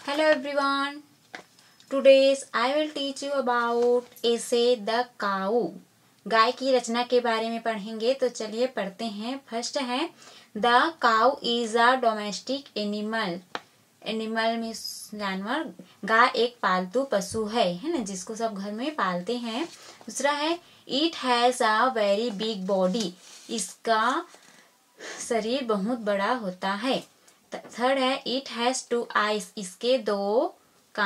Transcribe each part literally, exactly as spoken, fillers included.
Hello everyone. Today's I will teach you about essay The Cow. गाय की रचना के बारे में पढ़ेंगे, तो चलिए पढ़ते हैं। फर्स्ट है the cow is a domestic animal. Animal means जानवर। गाय एक पालतू पशु है है ना, जिसको सब घर में पालते हैं। दूसरा है it has a very big body. इसका शरीर बहुत बड़ा होता है। थर्ड है इट हैज टू आईज। इसके दो का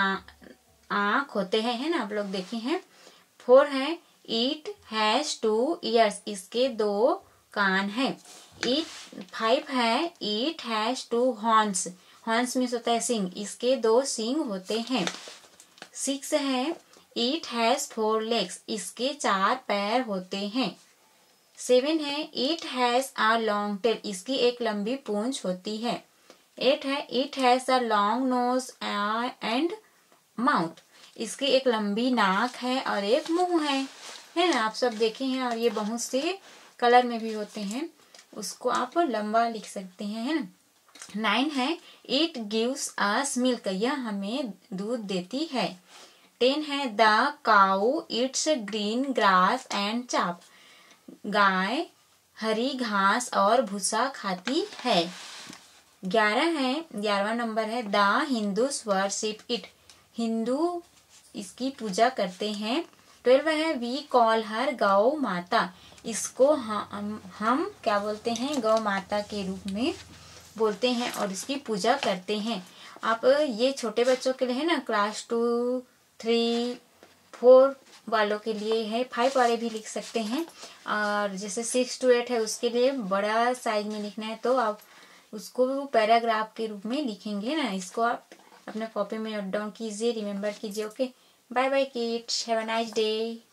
आँख होते हैं, है ना, आप लोग देखे हैं। फोर है इट हैज टू ईयर्स। इसके दो कान हैं। इट फाइव है it has two horns. Horns means होता है सींग। इसके दो सींग होते हैं। सिक्स है इट हैज फोर लेग्स। इसके चार पैर होते हैं। सेवन है it has a long tail. इसकी एक लंबी पूंछ होती है। एट है it has a long nose and mouth. इसकी एक लंबी नाक है और एक मुंह है है ना, आप सब देखे हैं। और ये बहुत से कलर में भी होते हैं, उसको आप लंबा लिख सकते हैं, है ना। नाइन है इट गिव्स अस मिल्क। यह हमें दूध देती है। टेन है the cow eats green grass and chaff. गाय हरी घास और भूसा खाती है। ग्यारह है ग्यारहवा नंबर है द हिंदूस वर्शिप इट। हिंदू इसकी पूजा करते हैं। ट्वेल्व है वी कॉल हर गौ माता। इसको हम हम क्या बोलते हैं, गौ माता के रूप में बोलते हैं और इसकी पूजा करते हैं। आप ये छोटे बच्चों के लिए है ना, क्लास टू थ्री फोर वालों के लिए है। फाइव वाले भी लिख सकते हैं। और जैसे सिक्स टू एट है, उसके लिए बड़ा साइज में लिखना है, तो आप उसको पैराग्राफ के रूप में लिखेंगे ना। इसको आप अपने कॉपी में नोट डाउन कीजिए, रिमेम्बर कीजिए। Okay, bye bye kids, have a nice day.